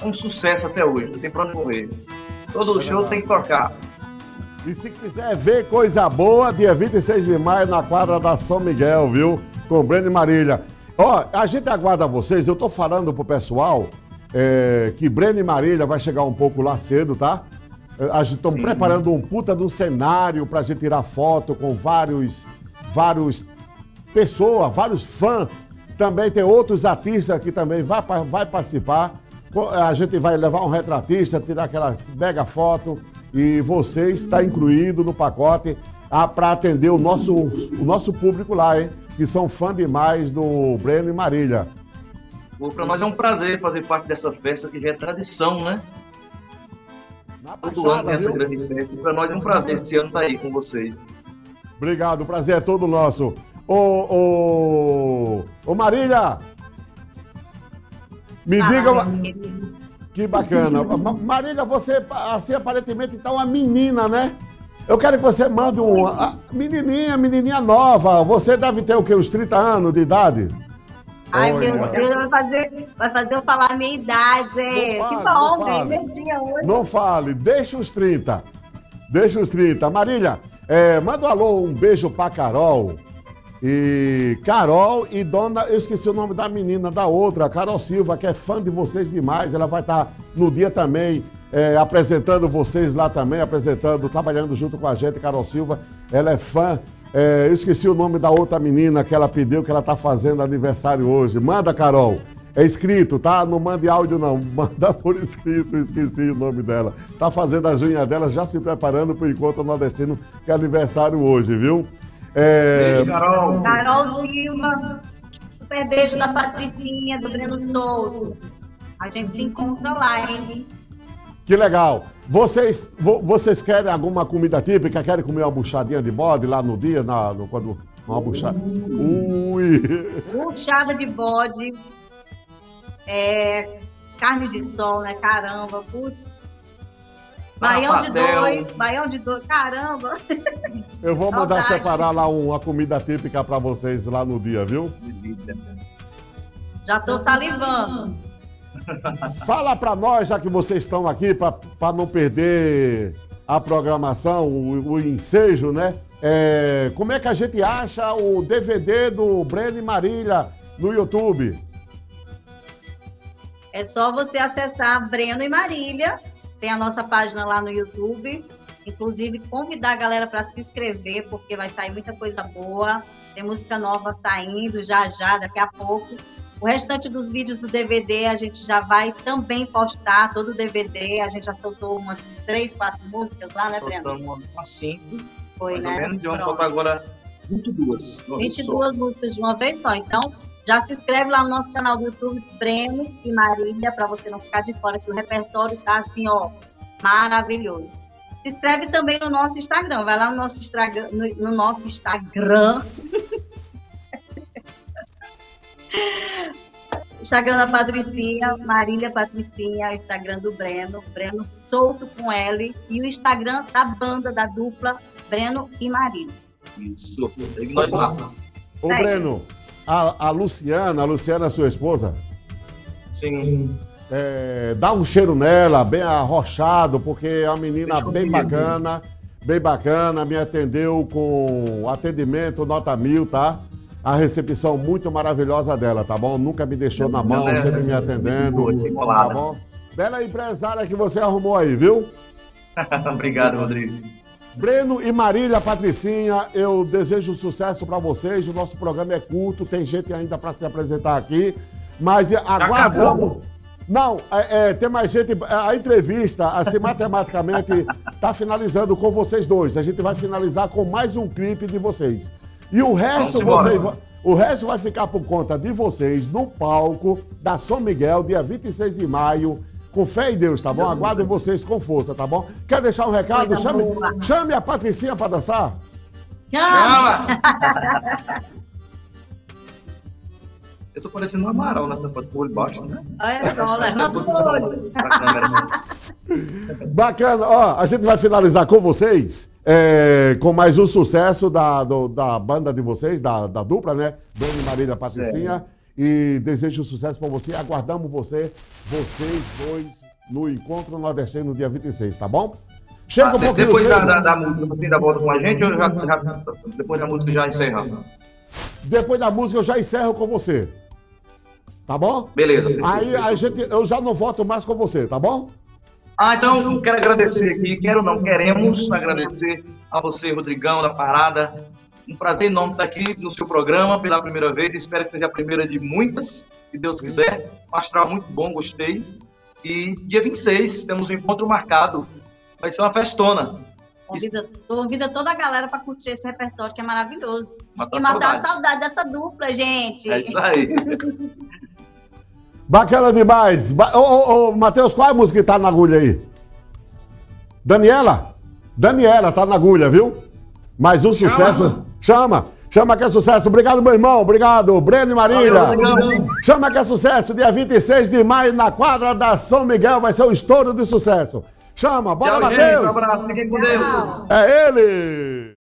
um sucesso até hoje, não tem pra onde correr. Todo show tem que tocar. E se quiser ver coisa boa, dia 26 de maio na quadra da São Miguel, viu? Com Breno e Marília. Ó, a gente aguarda vocês, eu tô falando pro pessoal que Breno e Marília vai chegar um pouco lá cedo, tá? A gente estamos preparando um puta de um cenário pra gente tirar foto com vários pessoas, vários fãs. Também tem outros artistas que também vai participar. A gente vai levar um retratista, tirar aquelas mega foto e você está incluído no pacote para atender o nosso público lá, hein? Que são fã demais do Breno e Marília. Para nós é um prazer fazer parte dessa festa que já é tradição, né? Todo ano tem essa grande festa. Para nós é um prazer esse ano estar aí com vocês. Obrigado, o prazer é todo nosso. Ô Marília, me diga... Que bacana. Marília, você, assim, aparentemente está uma menina, né? Eu quero que você mande uma menininha nova. Você deve ter o quê? Uns 30 anos de idade? Ai, meu Deus, vai fazer eu falar a minha idade. Que bom, bem energia hoje. Não fale, deixa os 30. Deixa os 30. Marília, manda um alô, um beijo pra Carol. E Carol e dona, eu esqueci o nome da menina, da outra, Carol Silva, que é fã de vocês demais. Ela vai estar no dia também apresentando vocês lá também, trabalhando junto com a gente, Carol Silva. Ela é fã. Eu esqueci o nome da outra menina que ela pediu, que ela está fazendo aniversário hoje. Manda, Carol. É escrito, tá? Não mande áudio, não. Manda por escrito, esqueci o nome dela. Tá fazendo as unhas dela, já se preparando para o encontro nordestino, que é aniversário hoje, viu? Beijo, Carol. Carol Silva. Super beijo da Patricinha, do Breno Souto. A gente se encontra lá, hein? Que legal. Vocês querem alguma comida típica? Querem comer uma buchadinha de bode lá no dia? Quando uma buchada? Ui! Buchada de bode. Carne de sol, né? Caramba. Putz. Baião de dois, caramba! Eu vou mandar separar lá uma comida típica para vocês lá no dia, viu? Já tô salivando. Fala para nós, já que vocês estão aqui, para não perder a programação, o ensejo, né? Como é que a gente acha o DVD do Breno e Marília no YouTube? É só você acessar Breno e Marília. Tem a nossa página lá no YouTube. Inclusive, convidar a galera para se inscrever, porque vai sair muita coisa boa. Tem música nova saindo já, daqui a pouco. O restante dos vídeos do DVD a gente já vai também postar, todo o DVD. A gente já soltou umas 3, 4 músicas lá, né, Breno? Soltamos umas 5. Foi, né? Menos de vamos soltar agora 22. 22 músicas de uma vez só. Então, já se inscreve lá no nosso canal do YouTube, Breno e Marília, para você não ficar de fora, que o repertório tá assim, ó, maravilhoso. Se inscreve também no nosso Instagram, vai lá no nosso Instagram, no nosso Instagram. Instagram da Patricinha, Marília Patricinha, Instagram do Breno Souto com L, e o Instagram da banda, da dupla, Breno e Marília. Isso, nós lá. Ô, Breno, a Luciana, sua esposa? Sim. Dá um cheiro nela, bem arrochado, porque é uma menina bem bacana, me atendeu com atendimento nota 1000, tá? A recepção muito maravilhosa dela, tá bom? Nunca me deixou na mão, sempre me atendendo, tá bom? Bela empresária que você arrumou aí, viu? Obrigado, Rodrigo. Breno e Marília, Patricinha, eu desejo sucesso para vocês. O nosso programa é curto, tem gente ainda para se apresentar aqui, mas aguardamos. Não, tem mais gente. A entrevista, assim, matematicamente, está finalizando com vocês dois. A gente vai finalizar com mais um clipe de vocês. E o resto vai ficar por conta de vocês no palco da São Miguel, dia 26 de maio. Com fé em Deus, tá bom? Aguardem vocês com força, tá bom? Quer deixar um recado? Chame a Patricinha para dançar. Chama! Eu tô parecendo um Amaral nessa foto por baixo, né? Olha só, levanta o olho. Bacana. Ó, a gente vai finalizar com vocês, com mais um sucesso da banda de vocês, da dupla, né? Breno e Marília Patricinha. e desejo sucesso para você. Aguardamos vocês dois, no Encontro Nordestino no dia 26, tá bom? Chega um pouquinho depois da música, você ainda volta com a gente ou depois da música já encerra? Depois da música eu já encerro com você. Tá bom? Beleza. Aí eu já não volto mais com você, tá bom? Então eu quero agradecer aqui, queremos agradecer a você, Rodrigão, da Parada. Um prazer enorme estar aqui no seu programa pela primeira vez. Espero que seja a primeira de muitas, se Deus quiser. Um astral muito bom, gostei. E dia 26 temos um encontro marcado. Vai ser uma festona. Convida toda a galera para curtir esse repertório que é maravilhoso. Matar e matar a saudade dessa dupla, gente. É isso aí. Bacana demais. Matheus, qual é a música que tá na agulha aí? Daniela? Daniela, tá na agulha, viu? Mais um sucesso. Chama que é sucesso. Obrigado, meu irmão. Obrigado, Breno e Marília. Chama que é sucesso. Dia 26 de maio, na quadra da São Miguel, vai ser um estouro de sucesso. Chama, bora, Matheus. Um abraço, fiquem com Deus. É ele.